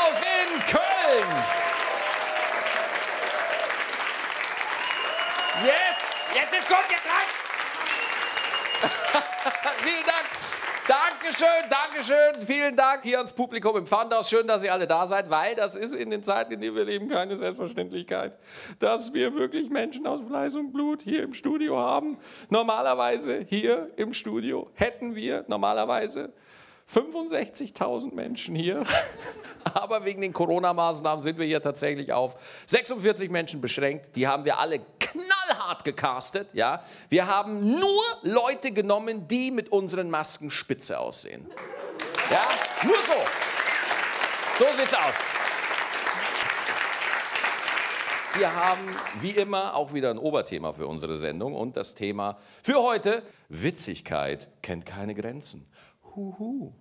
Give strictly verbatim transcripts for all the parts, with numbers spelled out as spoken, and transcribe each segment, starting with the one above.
Applaus in Köln. Yes, jetzt, jetzt kommt, jetzt reicht's. Vielen Dank. Dankeschön, Dankeschön, vielen Dank hier ans Publikum im Pfandhaus. Schön, dass ihr alle da seid, weil das ist in den Zeiten, in denen wir leben, keine Selbstverständlichkeit, dass wir wirklich Menschen aus Fleisch und Blut hier im Studio haben. Normalerweise hier im Studio hätten wir normalerweise fünfundsechzigtausend Menschen hier, aber wegen den Corona-Maßnahmen sind wir hier tatsächlich auf sechsundvierzig Menschen beschränkt. Die haben wir alle knallhart gecastet. Ja? Wir haben nur Leute genommen, die mit unseren Masken spitze aussehen. Ja? Nur so. So sieht's aus. Wir haben wie immer auch wieder ein Oberthema für unsere Sendung und das Thema für heute: Witzigkeit kennt keine Grenzen. Huhu.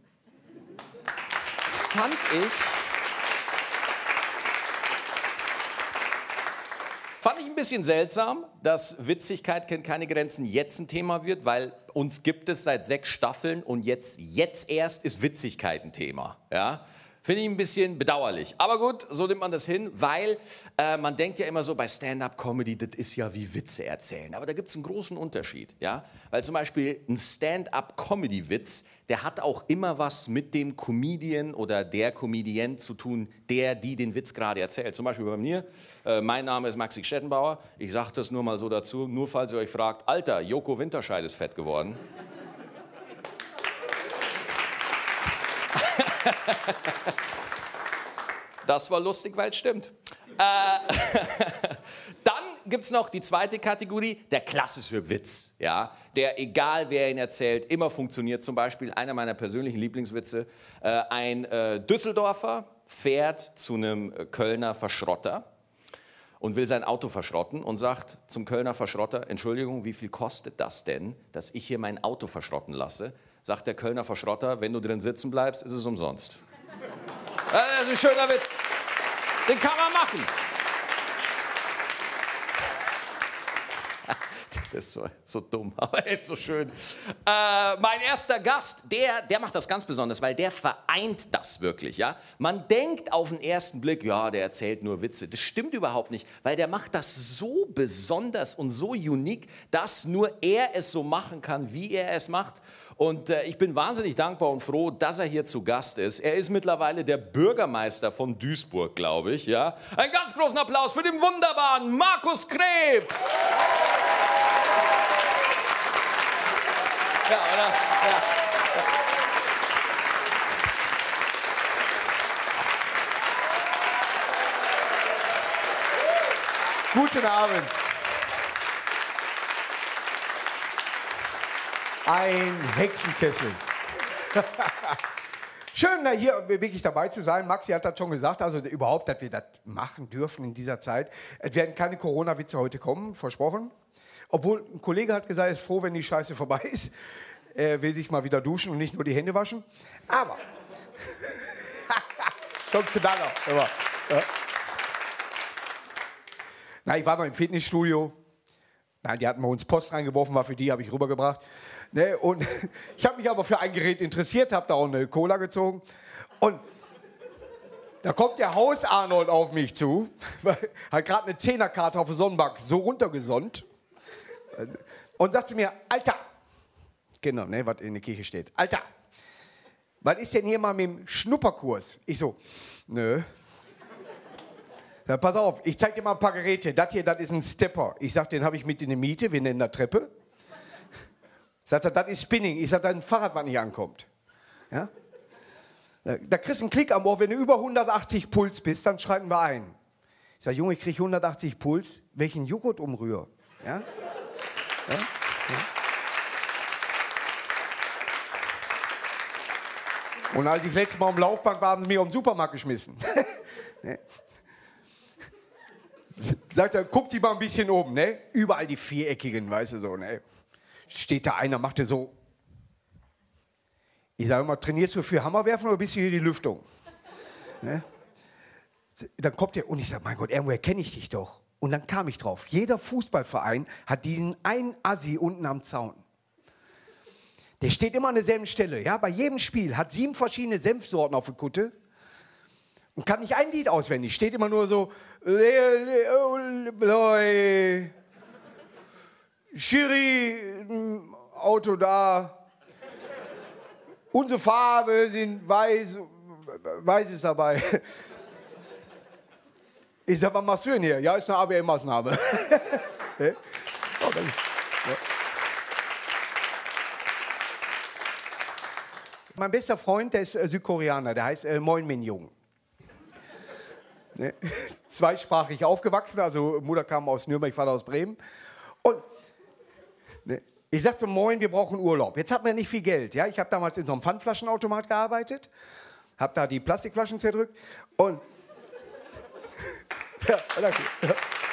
Fand ich, fand ich ein bisschen seltsam, dass Witzigkeit kennt keine Grenzen jetzt ein Thema wird, weil uns gibt es seit sechs Staffeln und jetzt, jetzt erst ist Witzigkeit ein Thema. Ja? Finde ich ein bisschen bedauerlich. Aber gut, so nimmt man das hin, weil äh, man denkt ja immer so bei Stand-up-Comedy, das ist ja wie Witze erzählen. Aber da gibt es einen großen Unterschied. Ja? Weil zum Beispiel ein Stand-up-Comedy-Witz, der hat auch immer was mit dem Comedian oder der Comedian zu tun, der, die den Witz gerade erzählt. Zum Beispiel bei mir, äh, mein Name ist Maxi Stettenbauer. Ich sage das nur mal so dazu, nur falls ihr euch fragt, Alter, Joko Winterscheid ist fett geworden. Das war lustig, weil es stimmt. Äh, dann gibt es noch die zweite Kategorie, der klassische Witz. Ja? Der, egal wer ihn erzählt, immer funktioniert. Zum Beispiel einer meiner persönlichen Lieblingswitze. Äh, ein äh, Düsseldorfer fährt zu einem Kölner Verschrotter und will sein Auto verschrotten und sagt zum Kölner Verschrotter, Entschuldigung, wie viel kostet das denn, dass ich hier mein Auto verschrotten lasse? Sagt der Kölner Verschrotter, wenn du drin sitzen bleibst, ist es umsonst. Das ist ein schöner Witz. Den kann man machen. Das ist so, so dumm, aber er ist so schön. Äh, mein erster Gast, der, der macht das ganz besonders, weil der vereint das wirklich. Ja? Man denkt auf den ersten Blick, ja, der erzählt nur Witze. Das stimmt überhaupt nicht, weil der macht das so besonders und so unique, dass nur er es so machen kann, wie er es macht. Und äh, ich bin wahnsinnig dankbar und froh, dass er hier zu Gast ist. Er ist mittlerweile der Bürgermeister von Duisburg, glaube ich. Ja? Einen ganz großen Applaus für den wunderbaren Markus Krebs. Ja, oder? Ja. Guten Abend. Ein Hexenkessel. Schön, hier wirklich dabei zu sein. Maxi hat das schon gesagt, also überhaupt, dass wir das machen dürfen in dieser Zeit. Es werden keine Corona-Witze heute kommen, versprochen. Obwohl, ein Kollege hat gesagt, er ist froh, wenn die Scheiße vorbei ist. Er will sich mal wieder duschen und nicht nur die Hände waschen. Aber, schon Knaller. Aber, ja. Na, ich war noch im Fitnessstudio. Nein, die hatten bei uns Post reingeworfen, war für die, habe ich rübergebracht. Ne, und ich habe mich aber für ein Gerät interessiert, habe da auch eine Cola gezogen. Und da kommt der Haus-Arnold auf mich zu, weil hat gerade eine Zehnerkarte auf der Sonnenbank so runtergesonnt und sagt zu mir, Alter, genau, ne, was in der Kirche steht, Alter, was ist denn hier mal mit dem Schnupperkurs? Ich so, nö. Ja, pass auf, ich zeig dir mal ein paar Geräte. Das hier, das ist ein Stepper. Ich sag, den habe ich mit in der Miete, wir nennen das Treppe. Sagt er, das ist Spinning. Ich sag, das ist ein Fahrrad, was nicht ankommt. Ja? Da kriegst du einen Klick am Ohr, wenn du über hundertachtzig Puls bist, dann schreiten wir ein. Ich sag, Junge, ich krieg hundertachtzig Puls, welchen Joghurt umrühre. Ja? Ja? Ja? Und als ich letztes Mal am Laufband war, haben sie mich auf den Supermarkt geschmissen. Ne? Sagt er, guck die mal ein bisschen oben, ne? Überall die viereckigen, weißt du so, ne? Steht da einer, macht er so. Ich sage immer, trainierst du für Hammerwerfen oder bist du hier die Lüftung? Ne? Dann kommt er und ich sage, mein Gott, irgendwoher kenne ich dich doch. Und dann kam ich drauf. Jeder Fußballverein hat diesen einen Assi unten am Zaun. Der steht immer an derselben Stelle. Ja? Bei jedem Spiel hat sieben verschiedene Senfsorten auf der Kutte. und kann nicht ein Lied auswendig. Steht immer nur so, Le, Le, oh, Le, Schiri, Auto da, unsere Farbe sind weiß, weiß ist dabei. Ich sag, was machst du denn hier? Ja, ist eine A B M-Maßnahme. Ja. Mein bester Freund, der ist äh, Südkoreaner, der heißt äh, Moin Min Jung. Ne? Zweisprachig aufgewachsen, also Mutter kam aus Nürnberg, Vater aus Bremen. Und ne, ich sag zum Moin, wir brauchen Urlaub. Jetzt hat man nicht viel Geld. Ja? Ich habe damals in so einem Pfandflaschenautomat gearbeitet, habe da die Plastikflaschen zerdrückt und ja, danke. Ja.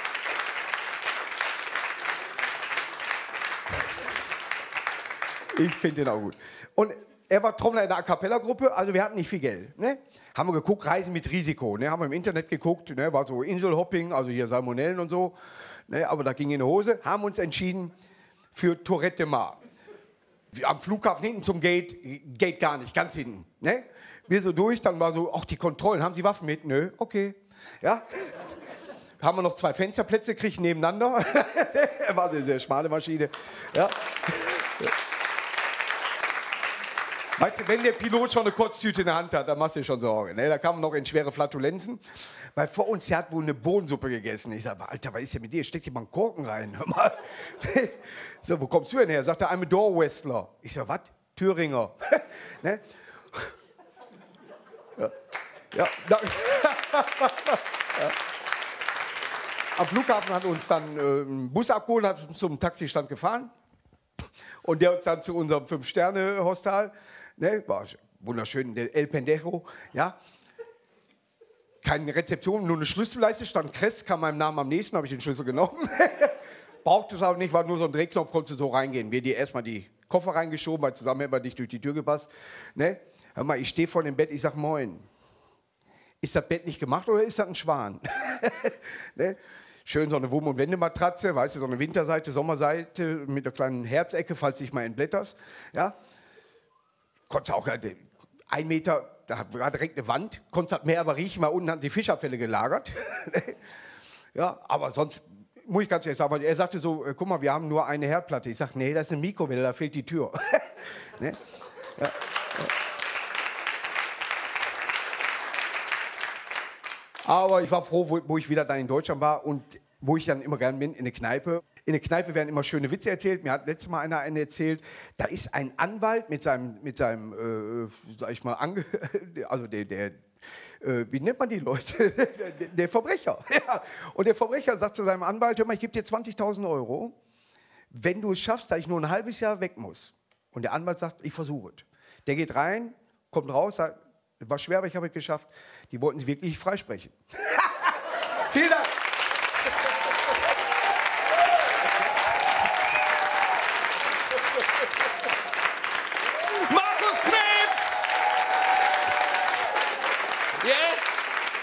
Ich finde den auch gut. Und er war Trommler in der A-Cappella-Gruppe, also wir hatten nicht viel Geld. Ne? Haben wir geguckt, Reisen mit Risiko. Ne? Haben wir im Internet geguckt, ne? War so Inselhopping, also hier Salmonellen und so. Ne? Aber da ging in die Hose. Haben uns entschieden für Tourette de Mar. Am Flughafen hinten zum Gate, Gate gar nicht, ganz hinten. Ne? Wir so durch, dann war so, ach die Kontrollen, haben Sie Waffen mit? Nö, okay. Ja? Haben wir noch zwei Fensterplätze gekriegt nebeneinander. War eine sehr schmale Maschine. Ja. Weißt du, wenn der Pilot schon eine Kotztüte in der Hand hat, dann machst du dir schon Sorge. Ne? Da kamen noch in schwere Flatulenzen. Weil vor uns, der hat wohl eine Bohnensuppe gegessen. Ich sage, Alter, was ist denn mit dir? Steck dir mal einen Korken rein. Hör mal. So, wo kommst du denn her? Sagt er, I'm a Door-Wrestler. Ich sage, was? Thüringer. Ne? Ja. Ja. Da. Ja. Am Flughafen hat uns dann äh, ein Bus abgeholt, hat uns zum Taxistand gefahren. Und der uns dann zu unserem Fünf-Sterne-Hostel, ne, war wunderschön, der El Pendejo, ja. Keine Rezeption, nur eine Schlüsselleiste, stand Kress, kam meinem Namen am nächsten, habe ich den Schlüssel genommen. Brauchte es aber nicht, war nur so ein Drehknopf, konntest du so reingehen. Wir die erstmal die Koffer reingeschoben, weil zusammen hätten wir nicht durch die Tür gepasst. Ne? Hör mal, ich stehe vor dem Bett, ich sag Moin. Ist das Bett nicht gemacht oder ist das ein Schwan? Ne? Schön so eine Wurm- und Wendematratze, weißt du, so eine Winterseite, Sommerseite mit einer kleinen Herbstecke, falls dich mal entblätterst. Ja? Konntest auch ein Meter, da war direkt eine Wand, konntest das Meer aber riechen, weil unten hatten sie Fischabfälle gelagert. Ja, aber sonst, muss ich ganz ehrlich sagen, er sagte so, guck mal, wir haben nur eine Herdplatte. Ich sag, nee, das ist eine Mikrowelle, da fehlt die Tür. Ne? Ja. Aber ich war froh, wo, wo ich wieder dann in Deutschland war und wo ich dann immer gerne bin, in eine Kneipe. In der Kneipe werden immer schöne Witze erzählt. Mir hat letztes Mal einer einen erzählt, da ist ein Anwalt mit seinem, mit seinem äh, sag ich mal, Ange also der, der äh, wie nennt man die Leute? der, der Verbrecher. Ja. Und der Verbrecher sagt zu seinem Anwalt, hör mal, ich gebe dir zwanzigtausend Euro, wenn du es schaffst, dass ich nur ein halbes Jahr weg muss. Und der Anwalt sagt, ich versuche es. Der geht rein, kommt raus, sagt, war schwer, aber ich habe es geschafft. Die wollten sie wirklich freisprechen. Vielen Dank. Markus Krebs! Yes!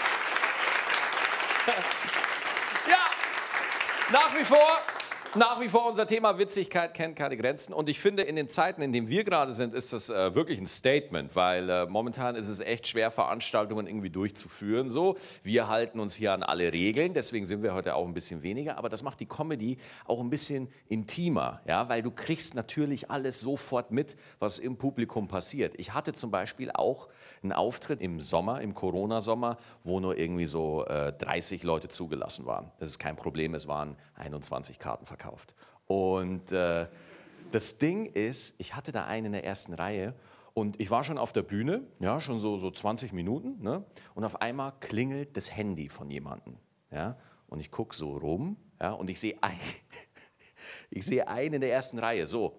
Ja, nach wie vor. Nach wie vor, unser Thema Witzigkeit kennt keine Grenzen. Und ich finde, in den Zeiten, in denen wir gerade sind, ist das äh, wirklich ein Statement, weil äh, momentan ist es echt schwer, Veranstaltungen irgendwie durchzuführen. So, wir halten uns hier an alle Regeln, deswegen sind wir heute auch ein bisschen weniger. Aber das macht die Comedy auch ein bisschen intimer, ja, weil du kriegst natürlich alles sofort mit, was im Publikum passiert. Ich hatte zum Beispiel auch einen Auftritt im Sommer, im Corona-Sommer, wo nur irgendwie so äh, dreißig Leute zugelassen waren. Das ist kein Problem, es waren einundzwanzig Karten verkauft. Und äh, das Ding ist, ich hatte da einen in der ersten Reihe und ich war schon auf der Bühne, ja, schon so, so zwanzig Minuten, ne? Und auf einmal klingelt das Handy von jemandem, ja? Und ich gucke so rum, ja, und ich sehe ein, ich sehe einen in der ersten Reihe, so.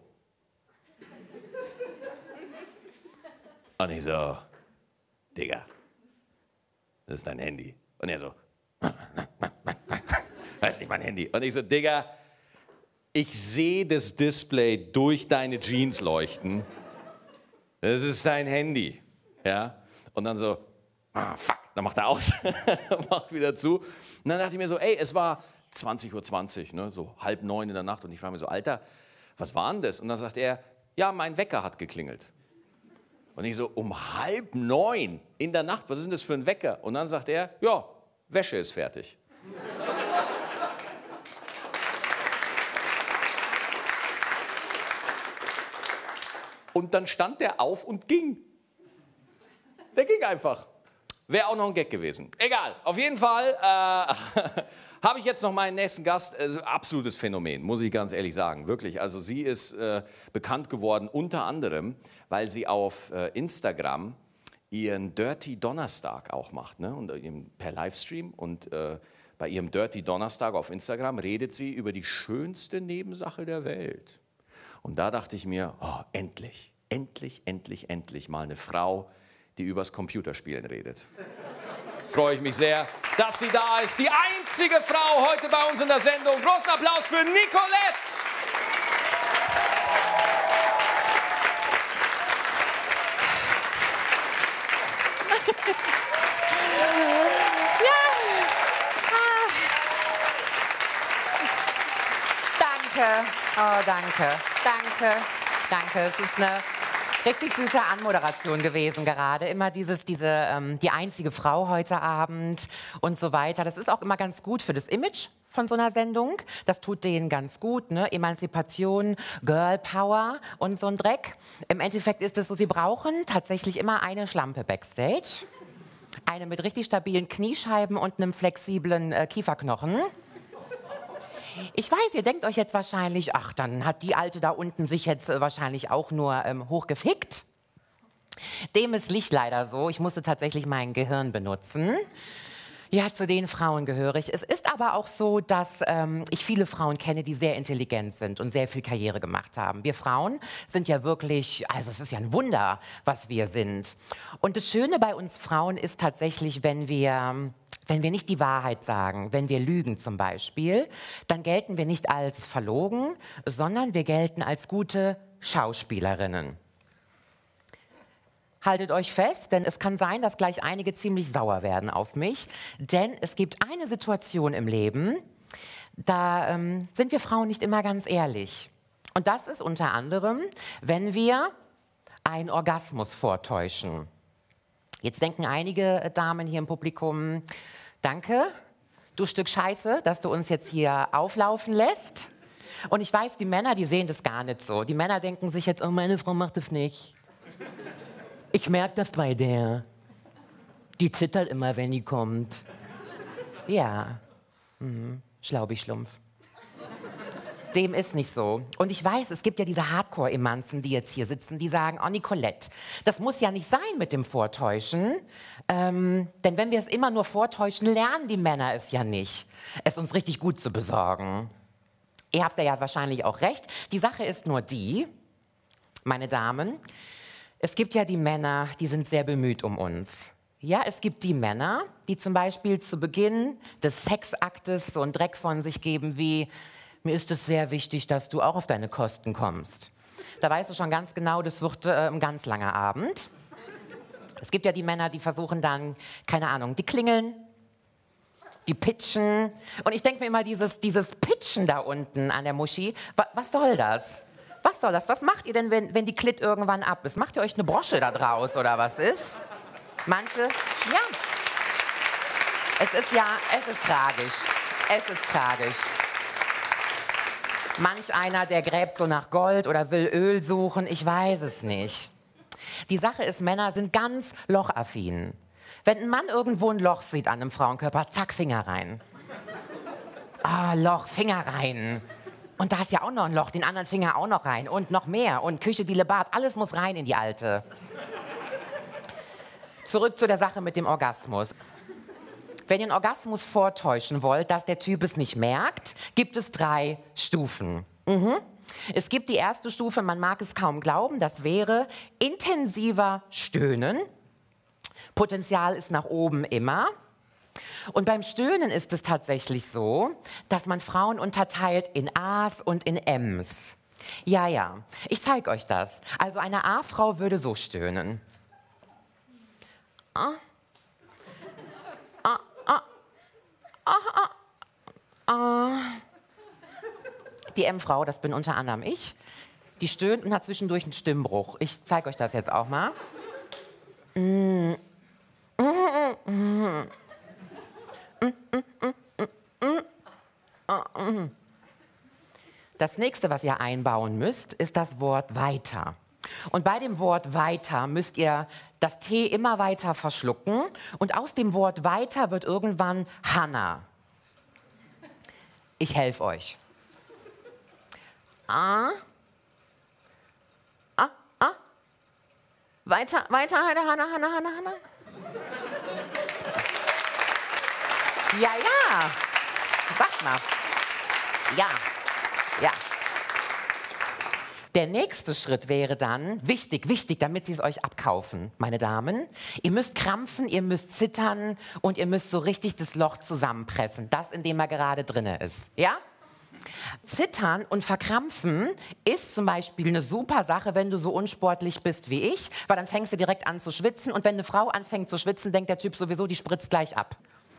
Und ich so, Digga, das ist dein Handy. Und er so, das ist nicht mein Handy. Und ich so, Digga, ich sehe das Display durch deine Jeans leuchten. Das ist dein Handy. Ja? Und dann so, ah, fuck, dann macht er aus. Macht wieder zu. Und dann dachte ich mir so, ey, es war zwanzig Uhr zwanzig, ne? So halb neun in der Nacht. Und ich frage mich so, Alter, was war denn das? Und dann sagt er, ja, mein Wecker hat geklingelt. Und ich so, um halb neun in der Nacht, was ist denn das für ein Wecker? Und dann sagt er, ja, Wäsche ist fertig. Und dann stand der auf und ging. Der ging einfach. Wäre auch noch ein Gag gewesen. Egal, auf jeden Fall äh, habe ich jetzt noch meinen nächsten Gast. Äh, absolutes Phänomen, muss ich ganz ehrlich sagen. Wirklich, also sie ist äh, bekannt geworden unter anderem, weil sie auf äh, Instagram ihren Dirty Donnerstag auch macht. Ne? Und, äh, per Livestream. Und äh, bei ihrem Dirty Donnerstag auf Instagram redet sie über die schönste Nebensache der Welt. Und da dachte ich mir, oh, endlich, endlich, endlich, endlich mal eine Frau, die übers Computerspielen redet. Freue ich mich sehr, dass sie da ist. Die einzige Frau heute bei uns in der Sendung. Großen Applaus für Nicolette! Danke, oh danke, danke, danke. Es ist eine richtig süße Anmoderation gewesen gerade. Immer dieses, diese, ähm, die einzige Frau heute Abend und so weiter. Das ist auch immer ganz gut für das Image von so einer Sendung. Das tut denen ganz gut, ne? Emanzipation, Girl Power und so ein Dreck. Im Endeffekt ist es so, sie brauchen tatsächlich immer eine Schlampe backstage. Eine mit richtig stabilen Kniescheiben und einem flexiblen äh, Kieferknochen. Ich weiß, ihr denkt euch jetzt wahrscheinlich, ach, dann hat die Alte da unten sich jetzt äh, wahrscheinlich auch nur ähm, hochgefickt. Dem ist Licht leider so. Ich musste tatsächlich mein Gehirn benutzen. Ja, zu den Frauen gehöre ich. Es ist aber auch so, dass ähm, ich viele Frauen kenne, die sehr intelligent sind und sehr viel Karriere gemacht haben. Wir Frauen sind ja wirklich, also es ist ja ein Wunder, was wir sind. Und das Schöne bei uns Frauen ist tatsächlich, wenn wir, wenn wir nicht die Wahrheit sagen, wenn wir lügen zum Beispiel, dann gelten wir nicht als verlogen, sondern wir gelten als gute Schauspielerinnen. Haltet euch fest, denn es kann sein, dass gleich einige ziemlich sauer werden auf mich. Denn es gibt eine Situation im Leben, da ähm, sind wir Frauen nicht immer ganz ehrlich. Und das ist unter anderem, wenn wir einen Orgasmus vortäuschen. Jetzt denken einige Damen hier im Publikum, danke, du Stück Scheiße, dass du uns jetzt hier auflaufen lässt. Und ich weiß, die Männer, die sehen das gar nicht so. Die Männer denken sich jetzt, oh, meine Frau macht das nicht. Ich merke das bei der. Die zittert immer, wenn die kommt. Ja, mhm. Schlaubi-Schlumpf. Dem ist nicht so. Und ich weiß, es gibt ja diese Hardcore-Emanzen, die jetzt hier sitzen, die sagen, oh Nicolette, das muss ja nicht sein mit dem Vortäuschen. Ähm, denn wenn wir es immer nur vortäuschen, lernen die Männer es ja nicht, es uns richtig gut zu besorgen. Ihr habt da ja wahrscheinlich auch recht. Die Sache ist nur die, meine Damen, es gibt ja die Männer, die sind sehr bemüht um uns. Ja, es gibt die Männer, die zum Beispiel zu Beginn des Sexaktes so einen Dreck von sich geben wie, mir ist es sehr wichtig, dass du auch auf deine Kosten kommst. Da weißt du schon ganz genau, das wird äh, ein ganz langer Abend. Es gibt ja die Männer, die versuchen dann, keine Ahnung, die klingeln, die pitchen. Und ich denke mir immer, dieses, dieses Pitchen da unten an der Muschi, wa was soll das? Was soll das? Was macht ihr denn, wenn, wenn die Klit irgendwann ab ist? Macht ihr euch eine Brosche da draus oder was ist? Manche, ja. Es ist ja, es ist tragisch. Es ist tragisch. Manch einer, der gräbt so nach Gold oder will Öl suchen, ich weiß es nicht. Die Sache ist, Männer sind ganz lochaffin. Wenn ein Mann irgendwo ein Loch sieht an einem Frauenkörper, zack, Finger rein. Ah, Loch, Finger rein. Und da ist ja auch noch ein Loch, den anderen Finger auch noch rein und noch mehr. Und Küche, die Bad, alles muss rein in die Alte. Zurück zu der Sache mit dem Orgasmus. Wenn ihr einen Orgasmus vortäuschen wollt, dass der Typ es nicht merkt, gibt es drei Stufen. Mhm. Es gibt die erste Stufe, man mag es kaum glauben, das wäre intensiver Stöhnen. Potenzial ist nach oben immer. Und beim Stöhnen ist es tatsächlich so, dass man Frauen unterteilt in A's und in M's. Ja, ja, ich zeige euch das. Also eine A-Frau würde so stöhnen. Ah. Ah, ah. Ah, ah. Ah. Die M-Frau, das bin unter anderem ich, die stöhnt und hat zwischendurch einen Stimmbruch. Ich zeige euch das jetzt auch mal. Das nächste, was ihr einbauen müsst, ist das Wort weiter. Und bei dem Wort weiter müsst ihr das T immer weiter verschlucken und aus dem Wort weiter wird irgendwann Hanna. Ich helfe euch. Ah. Ah, ah. Weiter, weiter, Hanna, Hanna, Hanna, Hanna, Hanna. Ja, ja. Sag mal. Ja, ja. Der nächste Schritt wäre dann, wichtig, wichtig, damit Sie es euch abkaufen, meine Damen, ihr müsst krampfen, ihr müsst zittern und ihr müsst so richtig das Loch zusammenpressen, das, in dem er gerade drinne ist, ja? Zittern und verkrampfen ist zum Beispiel eine super Sache, wenn du so unsportlich bist wie ich, weil dann fängst du direkt an zu schwitzen und wenn eine Frau anfängt zu schwitzen, denkt der Typ sowieso, die spritzt gleich ab.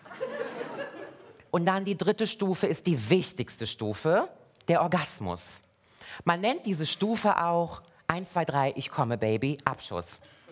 Und dann die dritte Stufe ist die wichtigste Stufe, der Orgasmus. Man nennt diese Stufe auch eins, zwei, drei, ich komme, Baby, Abschuss.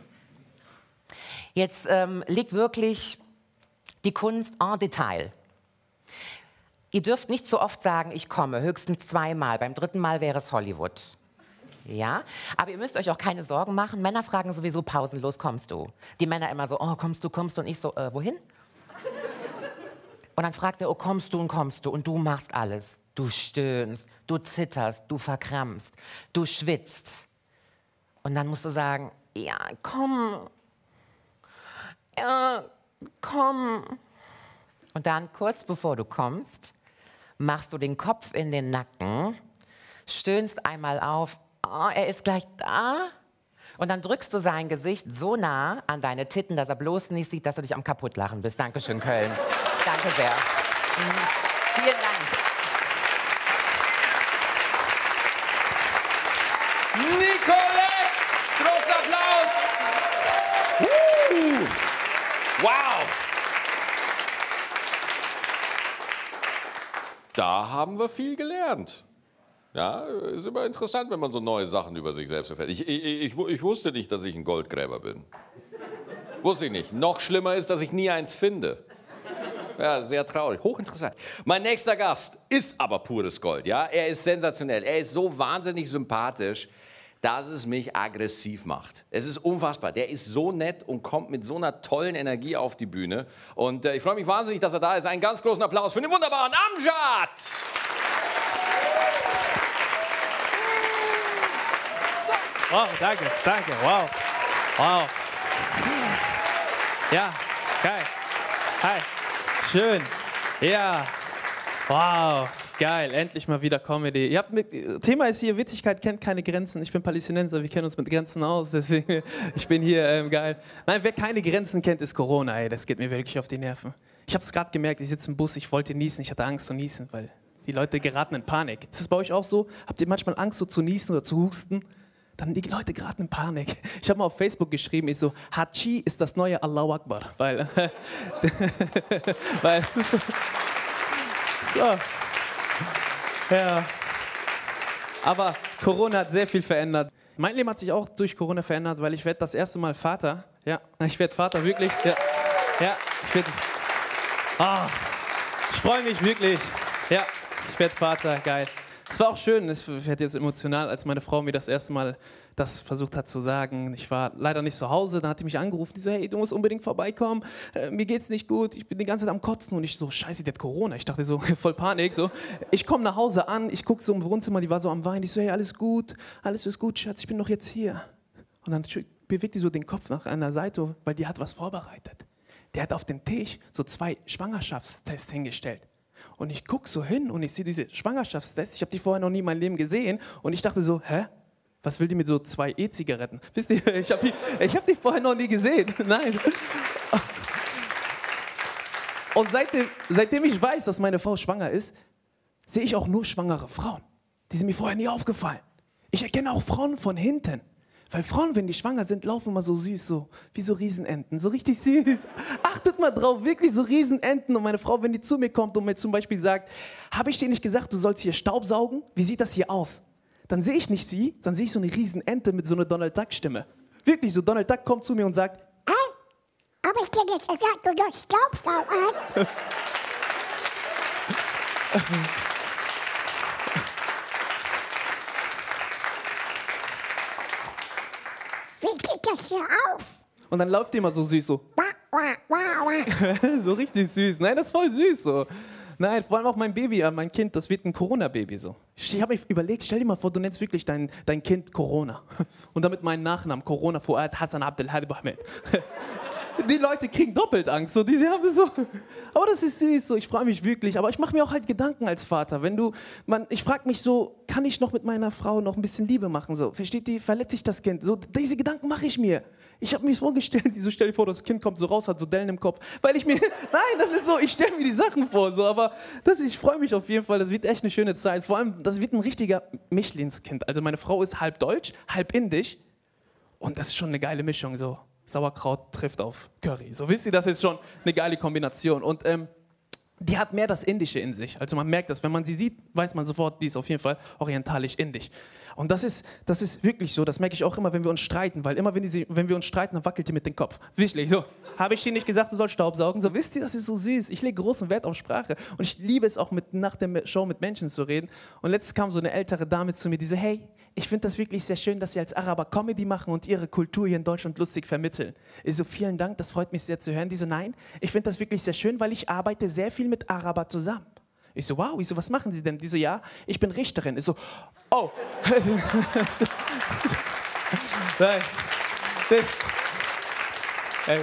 Jetzt ähm, liegt wirklich die Kunst en Detail. Ihr dürft nicht so oft sagen, ich komme, höchstens zweimal. Beim dritten Mal wäre es Hollywood. Ja, aber ihr müsst euch auch keine Sorgen machen. Männer fragen sowieso pausenlos, kommst du? Die Männer immer so, oh, kommst du, kommst du? Und ich so, äh, wohin? Und dann fragt er, oh, kommst du und kommst du? Und du machst alles. Du stöhnst, du zitterst, du verkrampfst, du schwitzt. Und dann musst du sagen, ja, komm, ja, komm. Und dann, kurz bevor du kommst, machst du den Kopf in den Nacken, stöhnst einmal auf, oh, er ist gleich da. Und dann drückst du sein Gesicht so nah an deine Titten, dass er bloß nicht sieht, dass du dich am Kaputtlachen bist. Dankeschön, Köln. Danke sehr. Mhm. Vielen Dank. Nicolette! Großer Applaus! Uh, wow! Da haben wir viel gelernt. Ja, ist immer interessant, wenn man so neue Sachen über sich selbst erfährt. Ich, ich, ich, ich wusste nicht, dass ich ein Goldgräber bin. Wusste ich nicht. Noch schlimmer ist, dass ich nie eins finde. Ja, sehr traurig. Hochinteressant. Mein nächster Gast ist aber pures Gold. Ja? Er ist sensationell. Er ist so wahnsinnig sympathisch, dass es mich aggressiv macht. Es ist unfassbar. Der ist so nett und kommt mit so einer tollen Energie auf die Bühne. Und äh, ich freue mich wahnsinnig, dass er da ist. Einen ganz großen Applaus für den wunderbaren Amjad! Wow, danke, danke, wow, wow. Ja, geil, hi, schön, ja, wow, geil, endlich mal wieder Comedy. Ihr habt mit, Thema ist hier, Witzigkeit kennt keine Grenzen. Ich bin Palästinenser, wir kennen uns mit Grenzen aus, deswegen, ich bin hier, ähm, geil. Nein, wer keine Grenzen kennt, ist Corona, ey, das geht mir wirklich auf die Nerven. Ich habe es gerade gemerkt, ich sitze im Bus, ich wollte niesen, ich hatte Angst zu niesen, weil die Leute geraten in Panik. Ist das bei euch auch so? Habt ihr manchmal Angst, so zu niesen oder zu husten? Dann die Leute geraten in Panik. Ich habe mal auf Facebook geschrieben, ich so, Hachi ist das neue Allahu Akbar. Weil, weil so, so, ja. Aber Corona hat sehr viel verändert. Mein Leben hat sich auch durch Corona verändert, weil ich werde das erste Mal Vater. Ja, ich werde Vater, wirklich. Ja, ja ich werde... Oh, ich freue mich wirklich. Ja, ich werde Vater, geil. Es war auch schön, ich werde jetzt emotional, als meine Frau mir das erste Mal das versucht hat zu sagen. Ich war leider nicht zu Hause, dann hat die mich angerufen, die so, hey, du musst unbedingt vorbeikommen, äh, mir geht's nicht gut, ich bin die ganze Zeit am Kotzen und ich so, scheiße, die hat Corona. Ich dachte so, voll Panik, so. Ich komme nach Hause an, ich gucke so im Wohnzimmer, die war so am Weinen, ich so, hey, alles gut, alles ist gut, Schatz, ich bin doch jetzt hier. Und dann bewegt die so den Kopf nach einer Seite, weil die hat was vorbereitet. Der hat auf den Tisch so zwei Schwangerschaftstests hingestellt. Und ich gucke so hin und ich sehe diese Schwangerschaftstests. Ich habe die vorher noch nie in meinem Leben gesehen. Und ich dachte so, hä? Was will die mit so zwei E-Zigaretten? Wisst ihr, ich habe die, ich hab die vorher noch nie gesehen. Nein. Und seitdem, seitdem ich weiß, dass meine Frau schwanger ist, sehe ich auch nur schwangere Frauen. Die sind mir vorher nie aufgefallen. Ich erkenne auch Frauen von hinten. Weil Frauen, wenn die schwanger sind, laufen immer so süß, so wie so Riesenenten, so richtig süß. Achtet mal drauf, wirklich so Riesenenten. Und meine Frau, wenn die zu mir kommt und mir zum Beispiel sagt, habe ich dir nicht gesagt, du sollst hier Staub saugen? Wie sieht das hier aus? Dann sehe ich nicht sie, dann sehe ich so eine Riesenente mit so einer Donald Duck Stimme. Wirklich, so Donald Duck kommt zu mir und sagt, Hab ich dir nicht gesagt, du sollst Staubsaugen? Wie geht das hier auf? Und dann läuft die immer so süß, so. Wah, wah, wah, wah. So richtig süß. Nein, das ist voll süß so. Nein, vor allem auch mein Baby, äh, mein Kind, das wird ein Corona-Baby so. Ich habe mir überlegt, stell dir mal vor, du nennst wirklich dein, dein Kind Corona. Und damit meinen Nachnamen Corona Fuad Hassan Abdel Habib Ahmed. Die Leute kriegen doppelt Angst, so, die sie haben das so. Aber das ist süß, so, ich freue mich wirklich. Aber ich mache mir auch halt Gedanken als Vater. Wenn du, man, ich frage mich so, kann ich noch mit meiner Frau noch ein bisschen Liebe machen? So, versteht die, verletzt sich das Kind? So, diese Gedanken mache ich mir. Ich habe mir vorgestellt, so stell dir vor, das Kind kommt so raus, hat so Dellen im Kopf, weil ich mir, nein, das ist so, ich stelle mir die Sachen vor, so, aber das, ich freue mich auf jeden Fall, das wird echt eine schöne Zeit. Vor allem, das wird ein richtiger Michelinskind. Also meine Frau ist halb deutsch, halb indisch und das ist schon eine geile Mischung, so. Sauerkraut trifft auf Curry. So, wisst ihr, das ist schon eine geile Kombination. Und ähm, die hat mehr das Indische in sich. Also man merkt das, wenn man sie sieht, weiß man sofort, die ist auf jeden Fall orientalisch-indisch. Und das ist, das ist wirklich so, das merke ich auch immer, wenn wir uns streiten, weil immer, wenn, die, wenn wir uns streiten, dann wackelt die mit dem Kopf. Wirklich, so. Habe ich dir nicht gesagt, du sollst Staubsaugen? So, wisst ihr, das ist so süß. Ich lege großen Wert auf Sprache. Und ich liebe es auch, mit, nach der Show mit Menschen zu reden. Und letztens kam so eine ältere Dame zu mir, die so, hey, ich finde das wirklich sehr schön, dass Sie als Araber Comedy machen und Ihre Kultur hier in Deutschland lustig vermitteln. Ich so, vielen Dank, das freut mich sehr zu hören. Die so, nein, ich finde das wirklich sehr schön, weil ich arbeite sehr viel mit Araber zusammen. Ich so, wow, ich so, was machen Sie denn? Die so, ja, ich bin Richterin. Ich so, oh. Nein. Hey.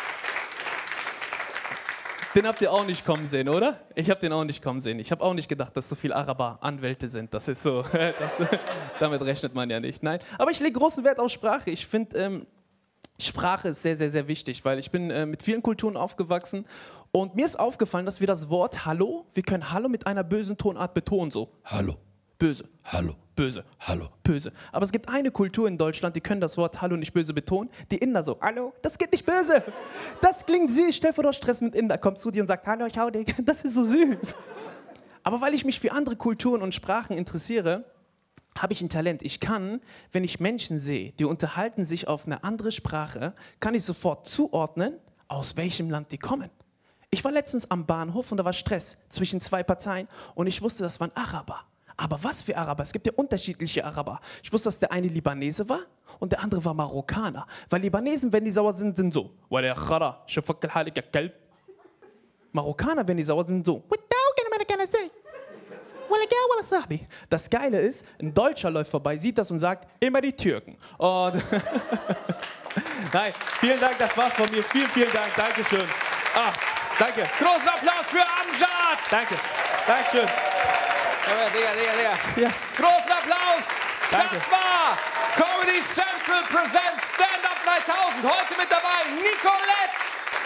Den habt ihr auch nicht kommen sehen, oder? Ich habe den auch nicht kommen sehen. Ich habe auch nicht gedacht, dass so viele Araber Anwälte sind. Das ist so, das, damit rechnet man ja nicht. Nein, aber ich lege großen Wert auf Sprache. Ich finde, ähm, Sprache ist sehr, sehr, sehr wichtig, weil ich bin äh, mit vielen Kulturen aufgewachsen und mir ist aufgefallen, dass wir das Wort Hallo, wir können Hallo mit einer bösen Tonart betonen, so. Hallo. Böse. Hallo. Böse. Hallo. Böse. Aber es gibt eine Kultur in Deutschland, die können das Wort Hallo nicht böse betonen. Die Inder so, Hallo, das geht nicht böse. Das klingt süß. Stell dir vor, du hast Stress mit Inder, kommt zu dir und sagt, Hallo, ich hau dich. Das ist so süß. Aber weil ich mich für andere Kulturen und Sprachen interessiere, habe ich ein Talent. Ich kann, wenn ich Menschen sehe, die unterhalten sich auf eine andere Sprache, kann ich sofort zuordnen, aus welchem Land die kommen. Ich war letztens am Bahnhof und da war Stress zwischen zwei Parteien und ich wusste, das waren Araber. Aber was für Araber? Es gibt ja unterschiedliche Araber. Ich wusste, dass der eine Libanese war und der andere war Marokkaner. Weil Libanesen, wenn die sauer sind, sind so. Marokkaner, wenn die sauer sind, so. Das Geile ist, ein Deutscher läuft vorbei, sieht das und sagt, immer die Türken. Und nein, vielen Dank, das war's von mir. Vielen, vielen Dank. Dankeschön. Ah, danke. Großen Applaus für Amjad! Danke. Dankeschön. Ja, Digga, Digga, Digga. Ja. Großen Applaus! Danke. Das war Comedy Central Presents Stand Up dreitausend. Heute mit dabei Nicolette.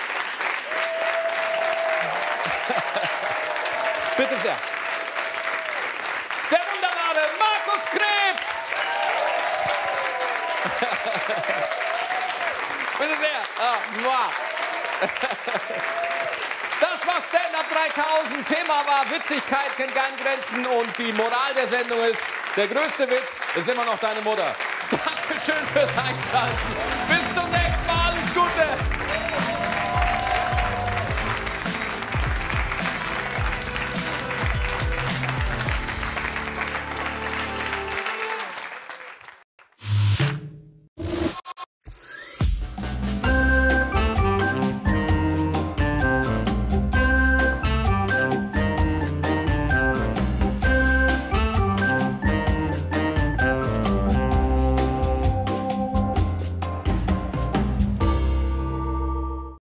Bitte sehr. Der wunderbare Markus Krebs. Bitte sehr. Ah, muah. Das war Stand Up dreitausend. Thema war Witzigkeit kennt keine Grenzen und die Moral der Sendung ist, der größte Witz ist immer noch deine Mutter. Dankeschön fürs Einschalten. Bis zum nächsten Mal. Alles Gute.